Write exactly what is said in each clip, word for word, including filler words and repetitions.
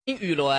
宇伦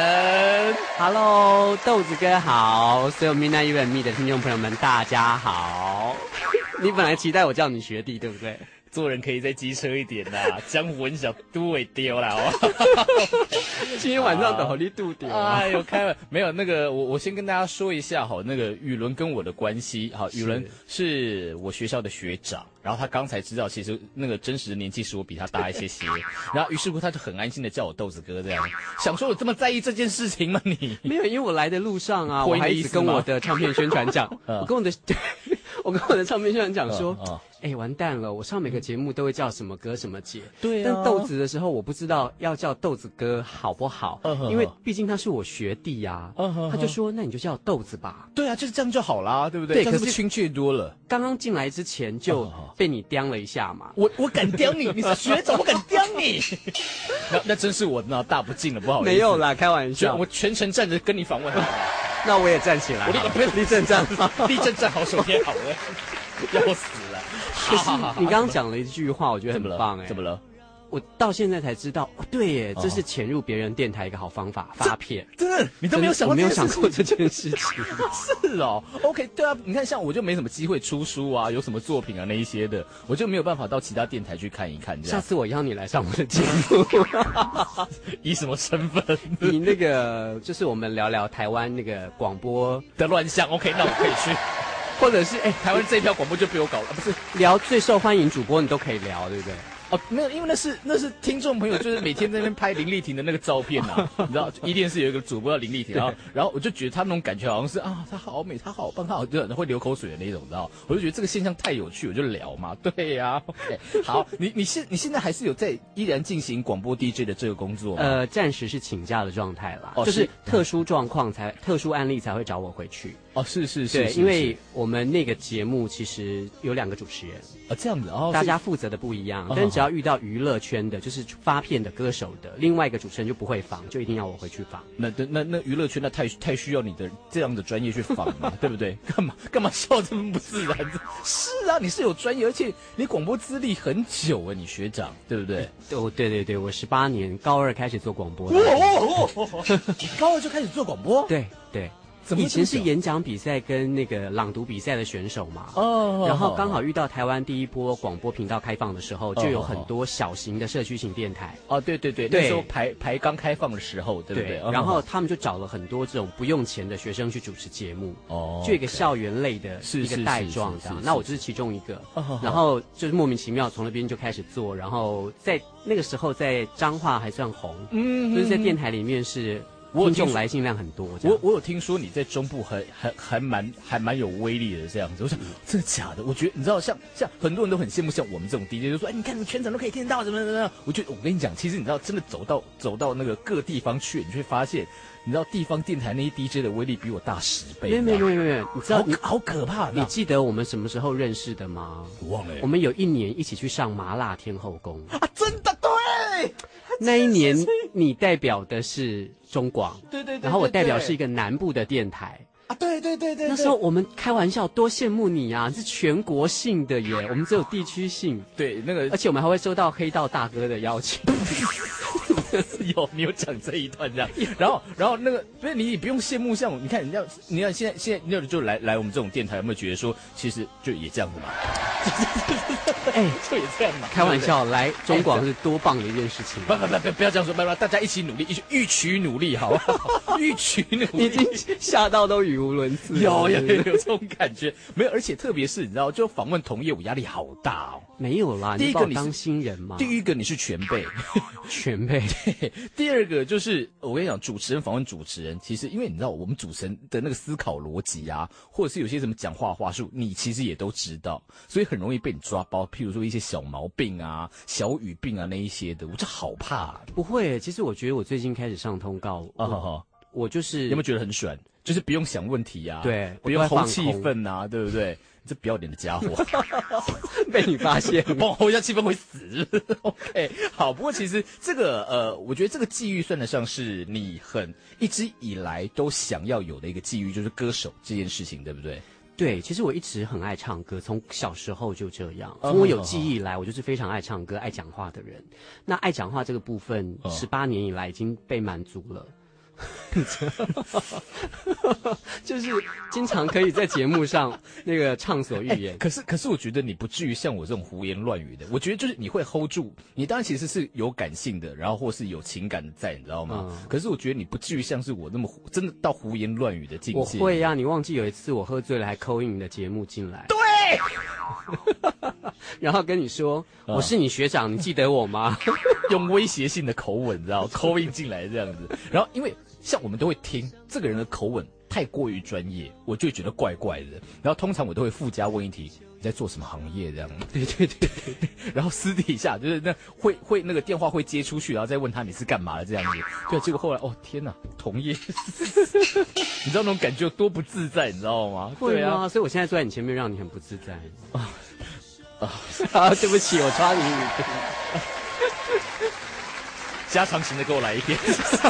，Hello， 豆子哥好，所有 Midnight You and Me 的听众朋友们，大家好。你本来期待我叫你学弟，对不对？ 做人可以再机车一点啦，江湖很小，都会丢啦。 今天晚上等你度丢。 哎呦，开了没有？那个，我我先跟大家说一下哈，那个宇伦跟我的关系，好，宇伦是我学校的学长，然后他刚才知道，其实那个真实的年纪是我比他大一些些，然后于是乎他就很安心的叫我豆子哥这样，想说我这么在意这件事情吗你？ 没有，因为我来的路上啊，我还一直跟我的唱片宣传讲，我跟我的我跟我的唱片宣传讲说。嗯嗯哎、欸，完蛋了！我上每个节目都会叫什么哥什么姐， 对啊。 但豆子的时候，我不知道要叫豆子哥好不好，uh-huh. 因为毕竟他是我学弟呀、啊。Uh-huh. 他就说：“那你就叫豆子吧。” 对啊，就是这样就好啦，对不对？对，可是亲切多了。 刚刚进来之前就被你刁了一下嘛。 我我敢刁你，你是学长，我敢刁你。那那真是我那大不敬了，不好意思。 没有啦，开玩笑。 我全程站着跟你访问。 那我也站起来。 我立不是立正站好，立正站好，手贴好了，要死了。 可是你刚刚讲了一句话，我觉得很棒哎、欸。 怎么了？ 我到现在才知道，哦，对耶，这是潜入别人电台一个好方法，发片。 真的，你都没有想过？ 我没有想过这件事情。 是哦 ，OK， 对啊，你看，像我就没什么机会出书啊，有什么作品啊那一些的，我就没有办法到其他电台去看一看。这样， 下次我邀你来上我的节目， 以什么身份？ 以那个就是我们聊聊台湾那个广播的乱象。OK， 那我可以去。 或者是哎、欸， 台湾这一票广播就被我搞了，不是聊最受欢迎主播，你都可以聊，对不对？ 哦，没有，因为那是那是听众朋友，就是每天在那边拍林立婷的那个照片啊，你知道，一定是有一个主播叫林立婷，然后然后我就觉得他那种感觉好像是啊，她好美，她好棒，她好就会流口水的那种，你知道？我就觉得这个现象太有趣，我就聊嘛，对呀、啊。OK， 好，你你现你现在还是有在依然进行广播 D J 的这个工作吗？ 呃，暂时是请假的状态啦， 哦、 就是特殊状况才、嗯、特殊案例才会找我回去。 哦，是是是， 对， 是是因为我们那个节目其实有两个主持人啊，这样子哦， 大家负责的不一样， 哦、 但只要遇到娱乐圈的，就是发片的、歌手的，另外一个主持人就不会访，就一定要我回去访。 那那那娱乐圈那太太需要你的这样的专业去访嘛，对不对？干嘛干嘛笑这么不自然？是啊，你是有专业，而且你广播资历很久啊，你学长对不对？ 哦，对对对，我十八年高二开始做广播的。 哦哦哦，你高二就开始做广播？ 对对。以前是演讲比赛跟那个朗读比赛的选手嘛，哦，然后刚好遇到台湾第一波广播频道开放的时候，就有很多小型的社区型电台。 哦，对对对，那时候排排刚开放的时候，对不对？ 然后他们就找了很多这种不用钱的学生去主持节目，哦，就一个校园类的一个带状这样。那我就是其中一个，然后就是莫名其妙从那边就开始做，然后在那个时候在彰化还算红，嗯，就是在电台里面是。听众来信量很多， 我我有听说你在中部还还还蛮还蛮有威力的这样子，我想、嗯、真的假的？我觉得你知道像像很多人都很羡慕像我们这种 D J， 就说哎你看你全场都可以听得到怎么怎么怎么，我觉得我跟你讲，其实你知道真的走到走到那个各地方去，你就会发现，你知道地方电台那些 D J 的威力比我大十倍。 没有没有没有没有，你知道你好可怕！ 你记得我们什么时候认识的吗？ 我忘了。 我们有一年一起去上麻辣天后宫啊，真的对。 那一年你代表的是中广， 对对对， 然后我代表是一个南部的电台啊，对对对对。 那时候我们开玩笑，多羡慕你啊！是全国性的耶，我们只有地区性。 对，那个， 而且我们还会收到黑道大哥的邀请。 有，你有讲这一段这样，然后，然后那个，不是你也不用羡慕，像你看，你要，你看现在现在那就来来我们这种电台，有没有觉得说，其实就也这样子嘛？ 哎， 就也这样嘛？ 开玩笑，来中广是多棒的一件事情！ 不不不不，不要这样说，不要，大家一起努力，一起欲取努力，好不好？欲取努力， 你已经吓到都语无伦次。 有有有有这种感觉，没有，而且特别是你知道，就访问同业，我压力好大哦。 没有啦， 第一个你当新人嘛， 第一个你是前辈， 前辈。 对，第二个就是我跟你讲，主持人访问主持人，其实因为你知道我们主持人的那个思考逻辑啊，或者是有些什么讲话话术，你其实也都知道，所以很容易被你抓包。譬如说一些小毛病啊、小语病啊那一些的，我就好怕、啊。 不会，其实我觉得我最近开始上通告，啊哈哈，我就是有没有觉得很爽？就是不用想问题啊， 对， 不用烘气氛啊，对不对？这不要脸的家伙， 被你发现， 帮我 hold 一下气氛会死。OK， 好，不过其实这个呃，我觉得这个际遇算得上是你很一直以来都想要有的一个际遇，就是歌手这件事情，对不对？ 对，其实我一直很爱唱歌，从小时候就这样。从我有记忆以来，我就是非常爱唱歌、爱讲话的人。那爱讲话这个部分，十八年以来已经被满足了。就是经常可以在节目上那个畅所欲言、欸、 可是可是我觉得你不至于像我这种胡言乱语的，我觉得就是你会 hold 住，你当然其实是有感性的，然后或是有情感的在，你知道吗、嗯、可是我觉得你不至于像是我那么真的到胡言乱语的境界。 我会啊，你忘记有一次我喝醉了还 call in 你的节目进来， 对然后跟你说、嗯、我是你学长，你记得我吗？ 用威胁性的口吻，你知道 call in 进来这样子，然后因为像我们都会听这个人的口吻太过于专业，我就会觉得怪怪的。然后通常我都会附加问一题：你在做什么行业？这样。 对对对对。 然后私底下就是那会会那个电话会接出去，然后再问他你是干嘛的这样子。对，结果后来哦天哪，同业，你知道那种感觉有多不自在，你知道吗？ 对啊，所以我现在坐在你前面，让你很不自在。啊啊！对不起，我抓你语病。 加长型的给我来一点，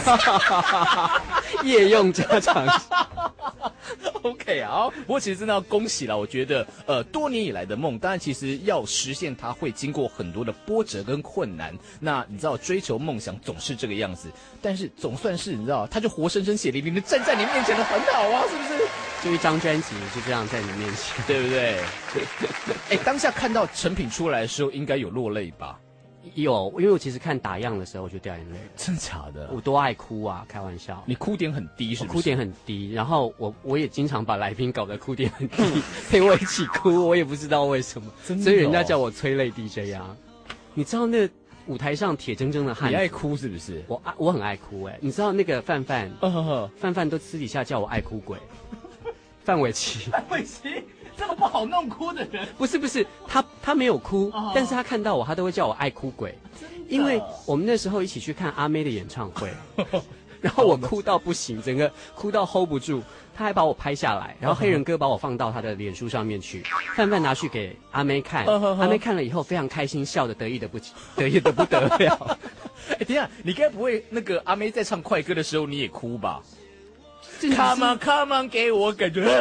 夜用加长型。 OK 啊，不过其实真的要恭喜了，我觉得呃多年以来的梦，当然其实要实现它会经过很多的波折跟困难。那你知道追求梦想总是这个样子，但是总算是你知道，他就活生生血淋淋的站在你面前的很好啊，是不是？ 就一张专辑就这样在你面前， 对不对？哎，当下看到成品出来的时候，应该有落泪吧？ 有，因为我其实看打样的时候就掉眼泪。 真假的？ 我多爱哭啊，开玩笑。 你哭点很低是不是？ 我哭点很低，然后我我也经常把来宾搞得哭点很低，陪我一起哭，我也不知道为什么。真的哦、所以人家叫我催泪 D J 啊。你知道那舞台上铁铮铮的汉子， 你爱哭是不是？ 我爱我很爱哭哎、欸。你知道那个范范， 哦、 范范都私底下叫我爱哭鬼。范玮琪， 范玮琪。这么不好弄哭的人， 不是不是，他他没有哭，哦、但是他看到我，他都会叫我爱哭鬼，因为我们那时候一起去看阿妹的演唱会，然后我哭到不行，整个哭到 hold 不住，他还把我拍下来，然后黑人哥把我放到他的脸书上面去，范范拿去给阿妹看，阿妹看了以后非常开心，笑得得意的不得意的不得了。 哎，等一下，你该不会那个阿妹在唱快歌的时候你也哭吧 ？Come on, come on， 给我感觉。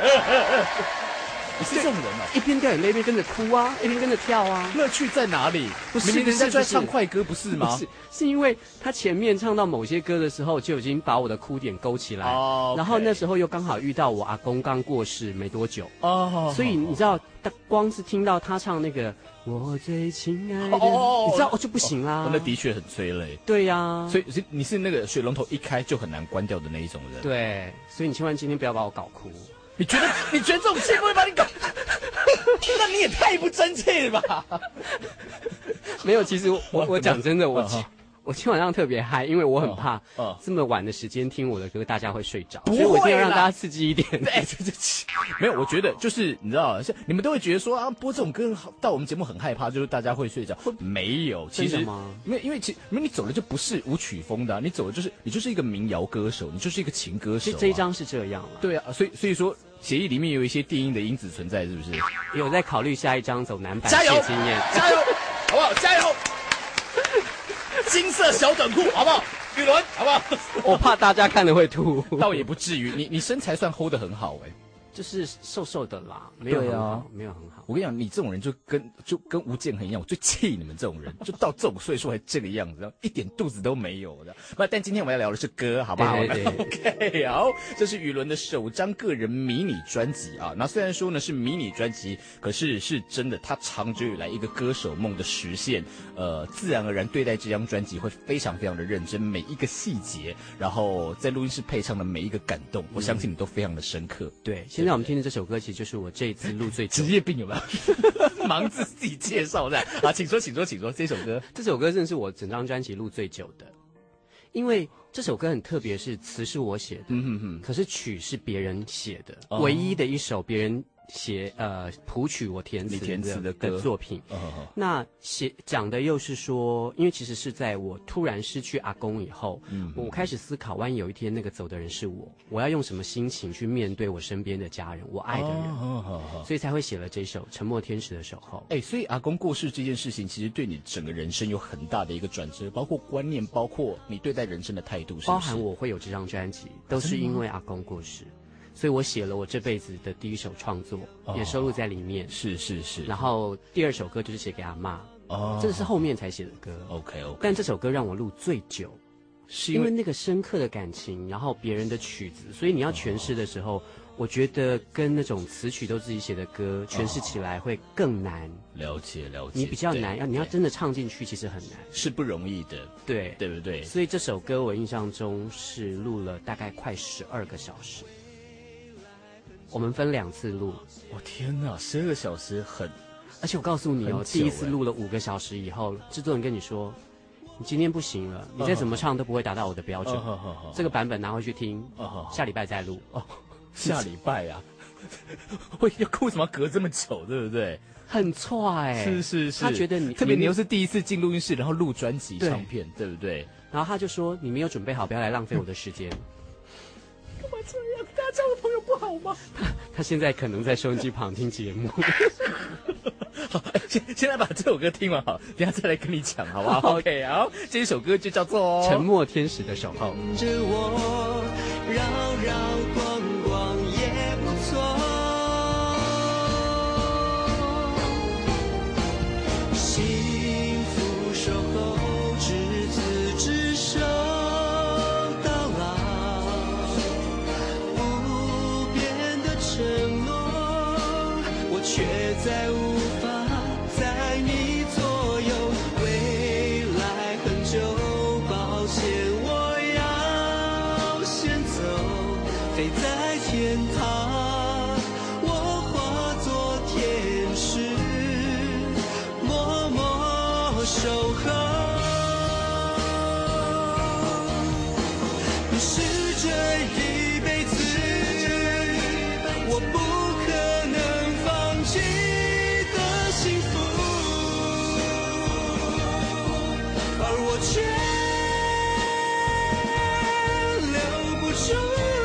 你是这种人哦， 一边掉眼泪一边跟着哭啊，一边跟着跳啊， 乐趣在哪里？不是，明明人家就在唱快歌，不是吗？ 是，是因为他前面唱到某些歌的时候，就已经把我的哭点勾起来，哦 okay、然后那时候又刚好遇到我阿公刚过世没多久，哦，所以你知道，光是听到他唱那个我最亲爱的，哦、你知道我就不行啦、 哦哦。那的确很催泪。 对呀、啊， 所以你是那个水龙头一开就很难关掉的那一种人。 对，所以你千万今天不要把我搞哭。 你觉得你觉得这种气氛会把你搞？那你也太不争气了吧？ 没有，其实我我讲真的，我我今天晚上特别嗨，因为我很怕这么晚的时间听我的歌，大家会睡着，所以我一定要让大家刺激一点。 哎，这这没有，我觉得就是你知道，像你们都会觉得说啊，播这种歌到我们节目很害怕，就是大家会睡着。没有，其实因为因为其因为你走的就不是舞曲风的、啊，你走的就是你就是一个民谣歌手，你就是一个情歌手、啊。 这一张是这样了。 对啊，所以所以说协议里面有一些电音的因子存在，是不是？ 有在考虑下一张走男版， 加油， 经验， 加油，好不好？加油！金色小短裤，好不好？宇伦，好不好？ 我怕大家看了会吐， 倒也不至于。你你身材算 hold 得很好哎、欸， 就是瘦瘦的啦，没有很好， 啊、 没有很好。 我跟你讲，你这种人就跟就跟吴建衡一样，我最气你们这种人，就到这种岁数还这个样子，一点肚子都没有的。那但今天我们要聊的是歌，好不好？ 对对对 OK， 好，这是宇伦的首张个人迷你专辑啊。那虽然说呢是迷你专辑，可是是真的，他长久以来一个歌手梦的实现。呃，自然而然对待这张专辑会非常非常的认真，每一个细节，然后在录音室配唱的每一个感动，我相信你都非常的深刻。 嗯、对，现在我们听的这首歌，其实就是我这一次录最职业病有没有？忙自己介绍的啊，请说，请说，请说。这首歌， 这首歌真的是我整张专辑录最久的，因为这首歌很特别，是词是我写的，嗯哼哼，可是曲是别人写的，哦、唯一的一首别人写呃谱曲我填词的填词的歌的作品。哦哦、那写讲的又是说，因为其实是在我突然失去阿公以后，嗯，我开始思考，万一有一天那个走的人是我，我要用什么心情去面对我身边的家人，我爱的人，哦哦哦、所以才会写了这首《沉默天使的守候》。 哎，所以阿公过世这件事情，其实对你整个人生有很大的一个转折，包括观念，包括你对待人生的态度是不是， 包含我会有这张专辑，都是因为阿公过世。 所以我写了我这辈子的第一首创作，哦、也收录在里面。 是是是。 然后第二首歌就是写给阿嬷，哦，这是后面才写的歌。 OK OK。 但这首歌让我录最久，是因为那个深刻的感情，然后别人的曲子，所以你要诠释的时候。哦，我觉得跟那种词曲都自己写的歌诠释起来会更难。 了解了解， 你比较难，要你要真的唱进去，其实很难， 是不容易的。 对， 对不对？ 所以这首歌我印象中是录了大概快十二个小时，我们分两次录。 我、哦、天哪，十二个小时很， 而且我告诉你哦，第一次录了五个小时以后，制作人跟你说。你今天不行了，你再怎么唱都不会达到我的标准。哦、这个版本拿回去听，哦、下礼拜再录。哦， 下礼拜啊，会为什么要隔这么久，对不对？ 很错哎、 欸，是是是。 他觉得你， 特别你又是第一次进录音室，然后录专辑唱片，对不对？ 然后他就说你没有准备好，不要来浪费我的时间。 干嘛这样？大家这样的朋友不好吗？ 他他现在可能在收音机旁听节目。 好，先先来把这首歌听完好，等一下再来跟你讲，好不好 ？OK， 好，这一首歌就叫做 《沉默天使的守候》。 着我绕绕逛逛也不错，幸福守候，执子之手到老，不变的承诺，我却再无法。在你左右，未来很久，抱歉，我要先走，飞在天堂，我化作天使，默默守候。你是这一辈子，我不可能放弃的幸福。而我却留不住，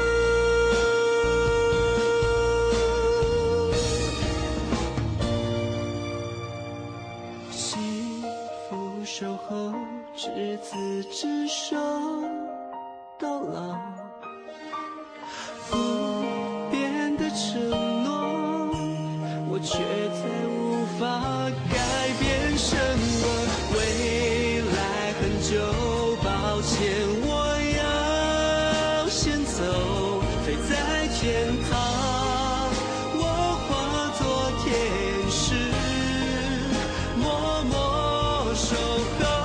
幸福守候，执子之手到老，不变的承诺，我却再无法改变什么。未来很久，抱歉，我要先走，飞在天堂，我化作天使，默默守候。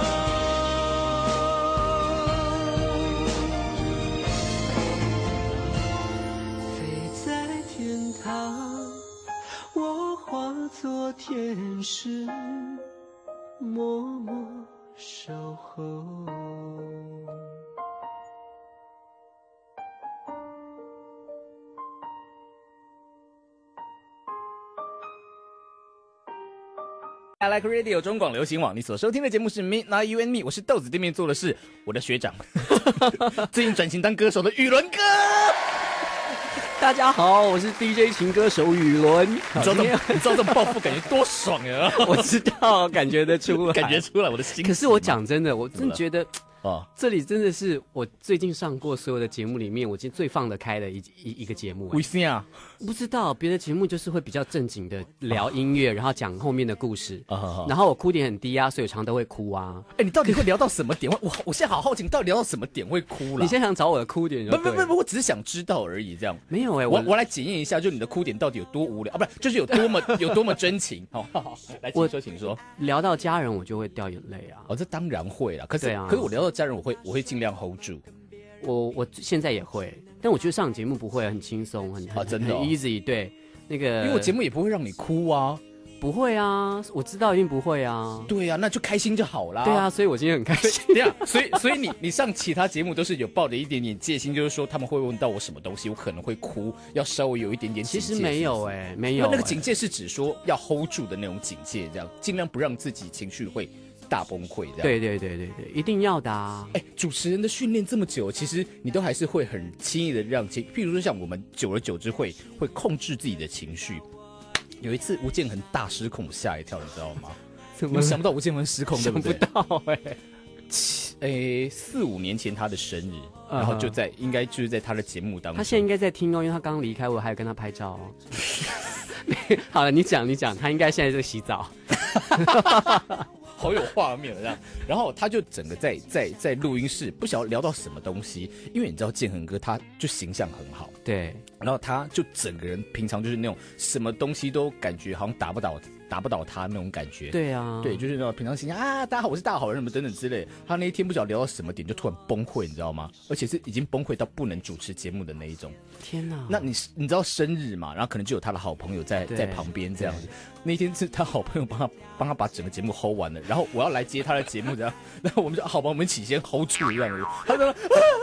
飞在天堂，我化作天使。默默守候。 I Like Radio 中广流行网，你所收听的节目是 Midnight You and Me， 我是豆子，对面坐的是我的学长，最近转型当歌手的宇伦哥。 大家好，我是 D J 情歌手宇伦。 你知道这种你知道这种报复感觉多爽啊！ 我知道，感觉得出来， 感觉出来我的心。 可是我讲真的，我真的觉得。 哦， 这里真的是我最近上过所有的节目里面，我今天最放得开的一一一个节目。 为什么？ 不知道，别的节目就是会比较正经的聊音乐，然后讲后面的故事。 哦、 然后我哭点很低啊，所以我常都会哭啊。 哎，你到底会聊到什么点？我我现在好好奇，你到底聊到什么点会哭了？ 你现在想找我的哭点？ 不不不不，我只是想知道而已，这样。 没有哎、欸， 我我来检验一下，就你的哭点到底有多无聊啊？不是，就是有多么有多么真情。好、哦，来，请说，请说。 聊到家人，我就会掉眼泪啊。 哦，这当然会啦。可是、 啊、 可是我聊到家人，我会我会尽量 hold 住。 我我现在也会，但我觉得上节目不会很轻松，很啊，真的、哦、 很 easy。对，那个因为我节目也不会让你哭啊。 不会啊，我知道一定不会啊。 对啊，那就开心就好啦。 对啊，所以我今天很开心。 对啊，所以所以你你上其他节目都是有抱着一点点戒心，就是说他们会问到我什么东西，我可能会哭，要稍微有一点点警戒。 其实没有哎、欸，没有、欸。 那个警戒是指说要 hold 住的那种警戒，这样尽量不让自己情绪会大崩溃。这样。 对对对对对，一定要的啊。 哎，主持人的训练这么久，其实你都还是会很轻易的让情，譬如说像我们久而久之会会控制自己的情绪。有一次吴建衡大失控，吓一跳，你知道吗？ 怎么你想不到吴建衡失控，对不对？ 想不到哎、欸。 诶四五年前他的生日，然后就在、uh huh. 应该就是在他的节目当中。 他现在应该在听哦，因为他刚离开，我还有跟他拍照哦。好了，你讲你讲，他应该现在在洗澡。 好有画面这样，然后他就整个在在在录音室，不晓得聊到什么东西，因为你知道建恒哥他就形象很好， 对， 然后他就整个人平常就是那种什么东西都感觉好像打不倒打不倒他那种感觉， 对啊， 对，就是那种平常形象啊，大家好，我是大好人什么等等之类的。他那一天不晓得聊到什么点，就突然崩溃，你知道吗？而且是已经崩溃到不能主持节目的那一种。 天哪！ 那你你知道生日嘛？然后可能就有他的好朋友在在旁边这样子。那一天是他好朋友帮他帮他把整个节目 hold 完了，然后我要来接他的节目这样，然后我们就好吧，我们一起先 hold 住这样子。他说。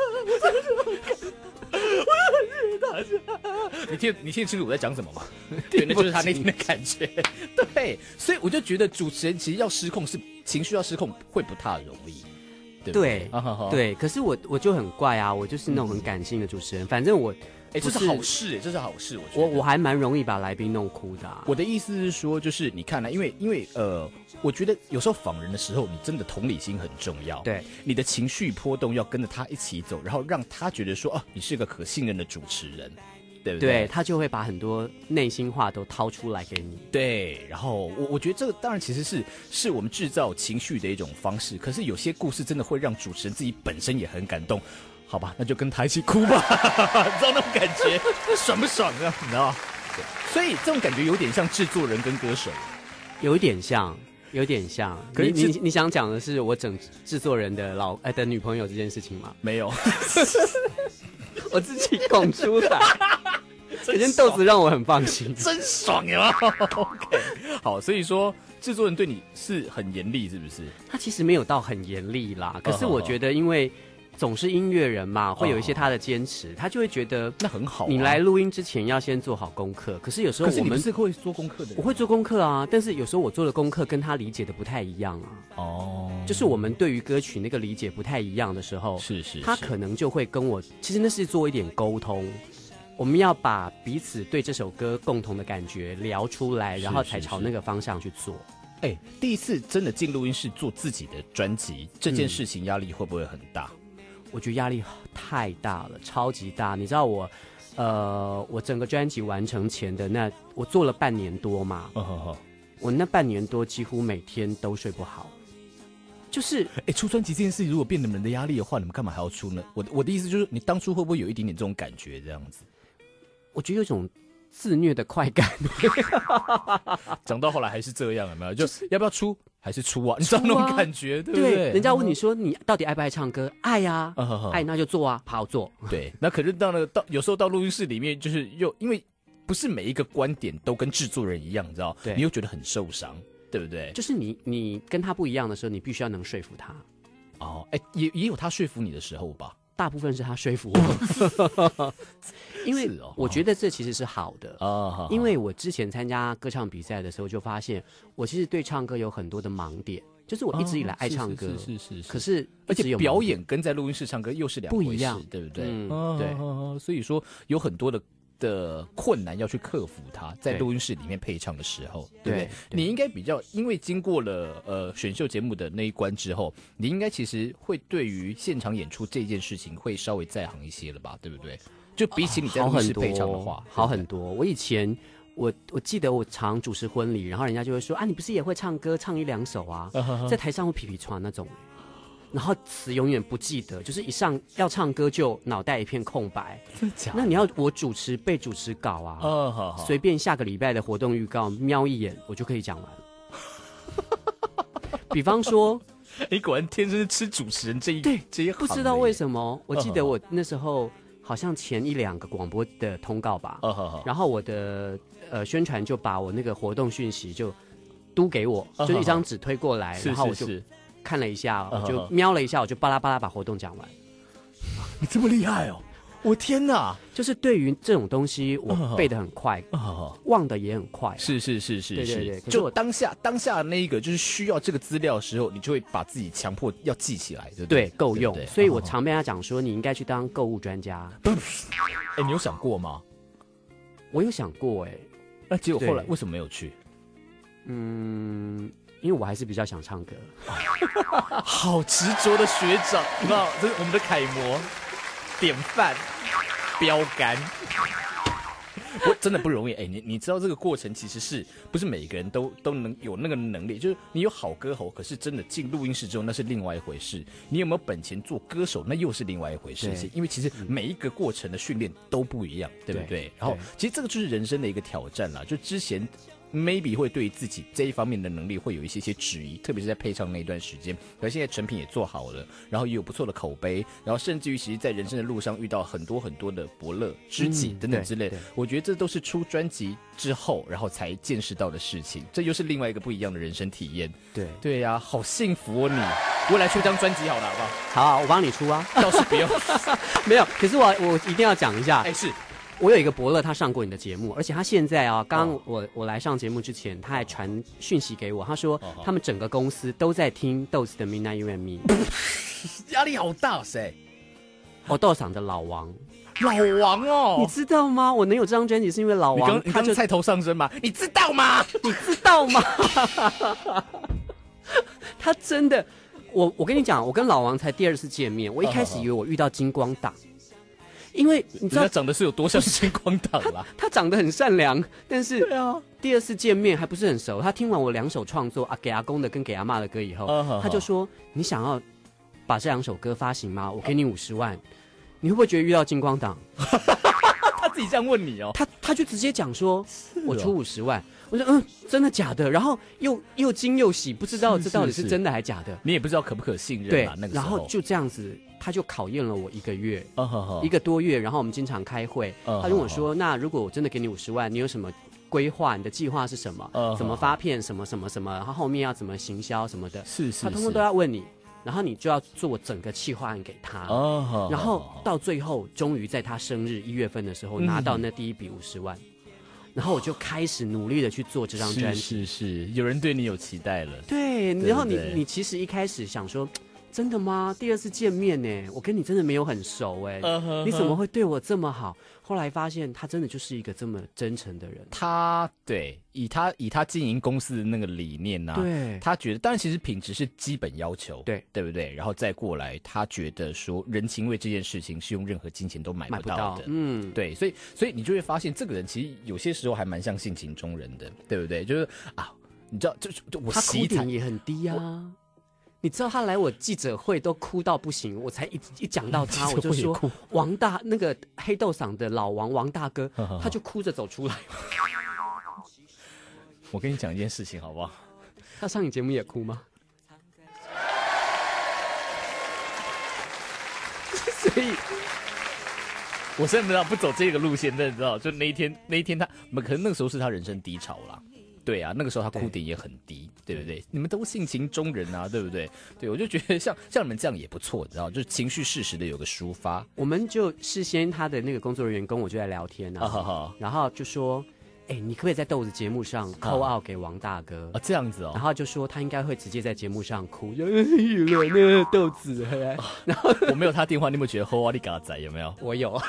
你听你听清楚我在讲什么吗？对，那就是他那天的感觉。对，所以我就觉得主持人其实要失控是情绪要失控会不太容易。对对、啊、对，可是我我就很怪啊，我就是那种很感性的主持人，嗯、反正我。 哎、欸，这是好事哎、欸，这是好事，我觉得。 我我还蛮容易把来宾弄哭的、啊。 我的意思是说，就是你看啊，因为因为呃，我觉得有时候访人的时候，你真的同理心很重要。 对， 你的情绪波动要跟着他一起走，然后让他觉得说，哦、啊，你是个可信任的主持人，对不对？ 对，他就会把很多内心话都掏出来给你。 对，然后我我觉得这个当然其实是是我们制造情绪的一种方式，可是有些故事真的会让主持人自己本身也很感动。好吧，那就跟他一起哭吧，你知道那种感觉爽不爽啊？你知道吗？所以这种感觉有点像制作人跟歌手， 有一点像，有点像。可是你你你想讲的是我整制作人的老哎的女朋友这件事情吗？ 没有， 我自己拱出来。这件豆子让我很放心， 真爽呀 ！OK， 好，所以说制作人对你是很严厉，是不是？ 他其实没有到很严厉啦，可是我觉得因为。总是音乐人嘛，会有一些他的坚持，哦、他就会觉得那很好、啊。 你来录音之前要先做好功课，可是有时候我们可是你是会做功课的人， 我会做功课啊，但是有时候我做的功课跟他理解的不太一样啊。哦，就是我们对于歌曲那个理解不太一样的时候， 是 是, 是， 他可能就会跟我，其实那是做一点沟通，我们要把彼此对这首歌共同的感觉聊出来，然后才朝那个方向去做。 哎、欸，第一次真的进录音室做自己的专辑，这件事情压力会不会很大？嗯我觉得压力太大了，超级大。你知道我，呃，我整个专辑完成前的那，我做了半年多嘛，哦哦哦、我那半年多几乎每天都睡不好。就是， 哎、欸，出专辑这件事如果变你们的压力的话，你们干嘛还要出呢？我我的意思就是，你当初会不会有一点点这种感觉？这样子， 我觉得有一种自虐的快感。 讲到后来还是这样，有没有？就是要不要出？还是出啊，你知道那种感觉，对不对？ 对，人家问你说你到底爱不爱唱歌？爱呀、啊，uh huh. 爱那就做啊，好做。 对，那可是到那个到有时候到录音室里面，就是又因为不是每一个观点都跟制作人一样，你知道？对，你又觉得很受伤，对不对？ 就是你你跟他不一样的时候，你必须要能说服他。 哦，哎，也也有他说服你的时候吧？ 大部分是他说服我，因为我觉得这其实是好的啊。因为我之前参加歌唱比赛的时候，就发现我其实对唱歌有很多的盲点，就是我一直以来爱唱歌， 是是是， 可是而且表演跟在录音室唱歌又是两回事， 不一样， 对不对？ 嗯，对， 所以说有很多的。的困难要去克服它，在录音室里面配唱的时候， 对, 对不对？你应该比较，因为经过了呃选秀节目的那一关之后，你应该其实会对于现场演出这件事情会稍微在行一些了吧，对不对？就比起你在录音室配唱的话， 好很多。我以前我我记得我常主持婚礼，然后人家就会说啊，你不是也会唱歌，唱一两首啊，在台上会皮皮喘那种。然后词永远不记得，就是一上要唱歌就脑袋一片空白。 真的假的？ 那你要我主持背主持稿啊，哦、好好随便下个礼拜的活动预告瞄一眼，我就可以讲完了。比方说， 你果然天生是吃主持人这一对这一行， 不知道为什么，我记得我那时候好像前一两个广播的通告吧，哦、然后我的呃宣传就把我那个活动讯息就嘟给我，哦、就一张纸推过来， 是然后我就。是是是看了一下，我就瞄了一下，我就巴拉巴拉把活动讲完。 你这么厉害哦！我天哪！ 就是对于这种东西，我背得很快，忘得也很快。 是是是是是，对对对。 就当下当下那一个就是需要这个资料的时候，你就会把自己强迫要记起来，对不对？ 对，够用。所以我常被他讲说，你应该去当购物专家。 哎，你有想过吗？ 我有想过，哎， 那结果后来为什么没有去？ 嗯。 因为我还是比较想唱歌。 好执着的学长，你知道，这是我们的楷模、典范、标杆。我真的不容易哎、欸，你你知道这个过程其实是不是每个人都都能有那个能力？就是你有好歌喉，可是真的进录音室之后那是另外一回事。你有没有本钱做歌手，那又是另外一回事。因为其实每一个过程的训练都不一样，对不对？然后其实这个就是人生的一个挑战啦。就之前maybe 会对自己这一方面的能力会有一些些质疑，特别是在配唱那一段时间。可是现在成品也做好了，然后也有不错的口碑，然后甚至于其实在人生的路上遇到很多很多的伯乐、知己等等之类的、嗯，我觉得这都是出专辑之后，然后才见识到的事情。这又是另外一个不一样的人生体验。 对对呀、啊，好幸福哦你！未来出张专辑好了，好不好？ 好、啊，我帮你出啊。 倒是不用， 没有。可是我我一定要讲一下， 哎是。 我有一个伯乐，他上过你的节目，而且他现在啊，刚刚我我来上节目之前，他还传讯息给我，他说他们整个公司都在听豆子的 Midnight You and Me， 压力好大噻！ 我豆嗓的老王， 老王哦， 你知道吗？我能有这张专辑是因为老王， 他就菜头上身嘛，你知道吗？ 你知道吗？他真的，我我跟你讲，我跟老王才第二次见面，我一开始以为我遇到金光党。因为你知道他长得是有多像星光党啦， 他长得很善良，但是第二次见面还不是很熟。他听完我两首创作啊，给阿公的跟给阿嬷的歌以后，他就说：“你想要把这两首歌发行吗？我给你五十万。”你会不会觉得遇到金光党？ 他自己这样问你哦， 他他就直接讲说：“我出五十万。”我说：“嗯，真的假的？”然后又又惊又喜，不知道这到底是真的还假的。 你也不知道可不可信任啊？那个时候， 然后就这样子。他就考验了我一个月， uh, uh, uh. 一个多月，然后我们经常开会。Uh, 他跟我说：“ uh, uh. 那如果我真的给你五十万，你有什么规划？你的计划是什么？ uh, uh. 怎么发片？什么什么什么？然后后面要怎么行销什么的？ 是是， 他通通都要问你，然后你就要做整个企划案给他。 Uh, uh, uh. 然后到最后，终于在他生日一月份的时候、嗯、拿到那第一笔五十万，然后我就开始努力的去做这张专辑。 是是是，有人对你有期待了。 对， 对然后你你其实一开始想说。真的吗？第二次见面呢，我跟你真的没有很熟哎， uh, uh, uh. 你怎么会对我这么好？后来发现他真的就是一个这么真诚的人。 他对以他以他经营公司的那个理念啊， 对， 他觉得，当然其实品质是基本要求， 对对不对？然后再过来，他觉得说人情味这件事情是用任何金钱都买不到的， 嗯， 对，所以所以你就会发现这个人其实有些时候还蛮像性情中人的，对不对？就是啊，你知道，就就我他哭点也很低啊。你知道他来我记者会都哭到不行，我才一一讲到他，我就说王大那个黑豆嗓的老王王大哥，他就哭着走出来。 我跟你讲一件事情好不好？ 他上你节目也哭吗？所以， 我真的不知道不走这个路线，真的知道，就那一天那一天他，可能那个时候是他人生低潮啦。对啊，那个时候他哭点也很低， 对, 对不对？你们都性情中人啊，对不对？对，我就觉得像像你们这样也不错，你知道，就是情绪适时的有个抒发。 我们就事先他的那个工作人员跟我就在聊天啊，啊然后就说，哎，你可不可以在豆子节目上call out给王大哥啊？这样子哦。 然后就说他应该会直接在节目上哭，就有那个豆子。然后我没有他电话，你有没有觉得吼啊你嘎仔有没有？ 我有。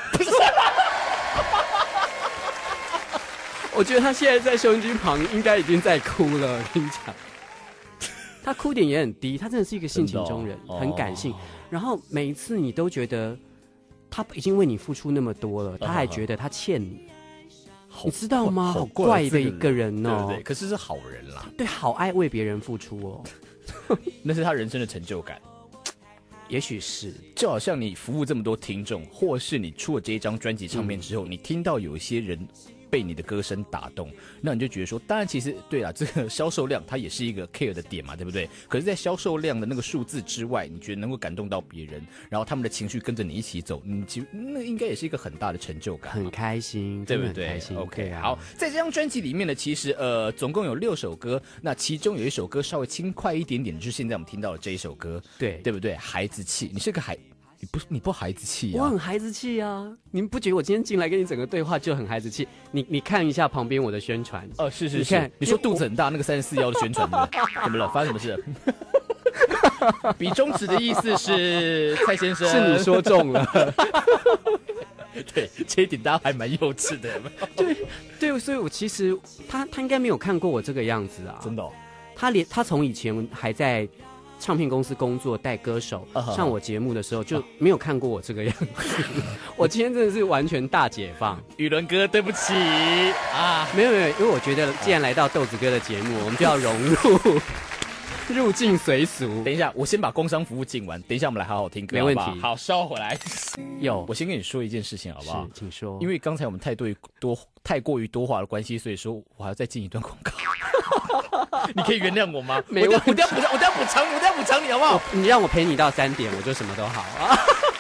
我觉得他现在在收音机旁应该已经在哭了，我跟你讲，他哭点也很低，他真的是一个性情中人，哦、很感性。然后每一次你都觉得他已经为你付出那么多了，他还觉得他欠你，你知道吗？好怪的一个人哦， 对不对？可是是好人啦， 对，好爱为别人付出哦， 那是他人生的成就感。 也许是， 就好像你服务这么多听众，或是你出了这一张专辑唱片之后，嗯、你听到有一些人被你的歌声打动，那你就觉得说，当然其实对啊，这个销售量它也是一个 care 的点嘛，对不对？可是，在销售量的那个数字之外，你觉得能够感动到别人，然后他们的情绪跟着你一起走，你其实那应该也是一个很大的成就感， 很开心，对不对？开心 OK， 啊、 好，在这张专辑里面呢，其实呃，总共有六首歌，那其中有一首歌稍微轻快一点点，就是现在我们听到的这一首歌， 对， 对不对？孩子气，你是个孩。你不你不孩子气啊？ 我很孩子气啊！你们不觉得我今天进来跟你整个对话就很孩子气？你你看一下旁边我的宣传哦，是是是， 你看你说肚子很大那个三十四腰的宣传对不对？怎么了？发生什么事？比中指的意思是蔡先生， 是你说中了。 对，这一点大家还蛮幼稚的，有没有？ 对对，所以我其实他他应该没有看过我这个样子啊， 真的、哦。 他连他从以前还在唱片公司工作带歌手、uh-huh. 上我节目的时候就没有看过我这个样子我今天真的是完全大解放。 宇伦哥对不起啊， 没有没有，因为我觉得既然来到豆子哥的节目我们就要融入入境随俗。 等一下我先把工商服务进完，等一下我们来好好听歌， 没问题。 好，好稍回来有， 我先跟你说一件事情好不好？ 请说。 因为刚才我们太多多太过于多话的关系，所以说我还要再进一段广告你可以原谅我吗？ 没问题， 我等下补我等下补偿我等下补偿你好不好？ 你让我陪你到三点我就什么都好啊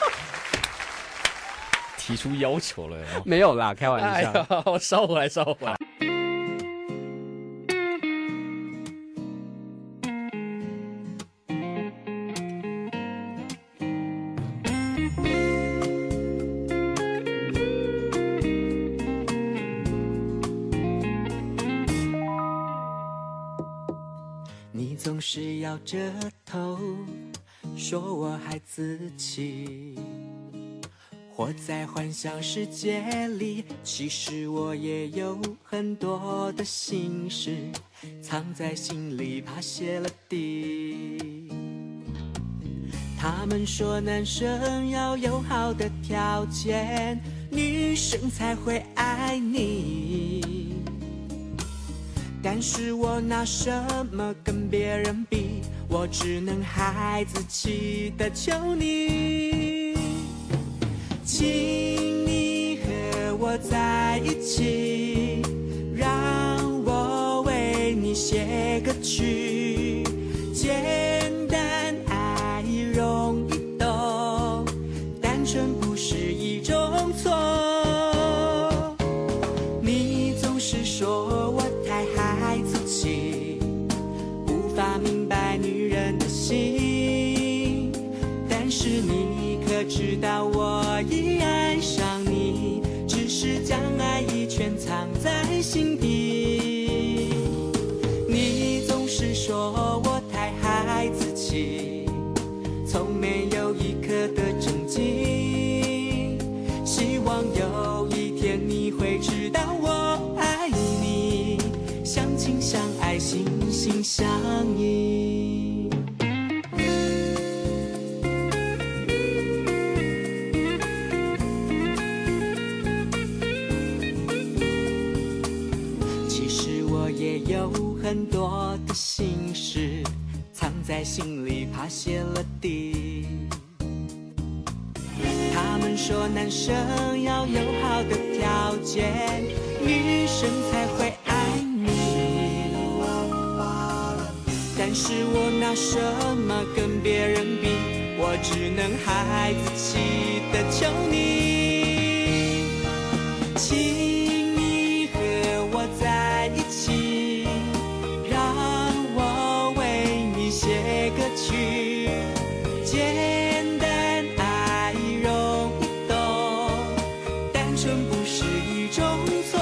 提出要求了没有啦，开玩笑。 哎呀，我稍回来稍回来。 你总是摇着头说我孩子气，活在幻想世界里，其实我也有很多的心事藏在心里，怕泄了底。他们说男生要有好的条件，女生才会爱你，但是我拿什么跟别人比？我只能孩子气的求你，请你和我在一起，让我为你写个曲，简单爱容易懂，单纯不是一种错。你总是说我太孩子气，无法明白女人的心，但是你可知道我已爱上你，只是将爱意全藏在心底。你总是说我太孩子气，从没有一刻的正经，希望有一天你会知道我爱你，相亲相爱心心相印。其实我也有很多的心事藏在心里，怕泄了底。他们说男生要有好的条件，女生才会爱你，但是我拿什么跟别人比？我只能孩子气的求你，请你和我在一起，让我为你写个曲，简单爱容易懂，单纯不是一种错。